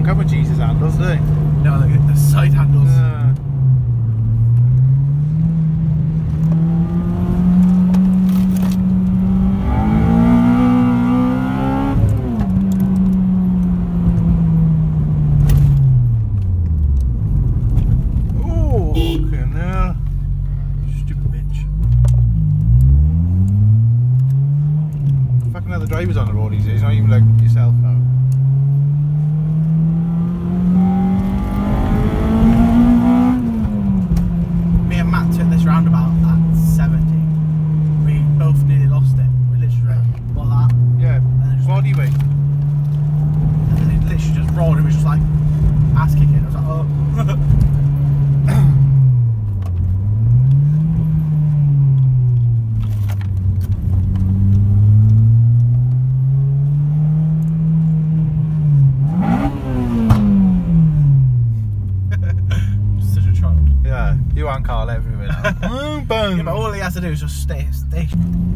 come with Jesus handles, do they? No, the side handles. Oh, fucking hell. Stupid bitch. Fucking other drivers on the road these days, not even like yourself now. Me and Matt took this roundabout at 70. We both nearly lost it. We literally went, what that? Yeah, And then just body weight. And then it literally just rolled and was just like ass kicking. I was like, oh. Such a child. Yeah, you and Carl everywhere now. Boom, boom. Yeah, but all he has to do is just stay.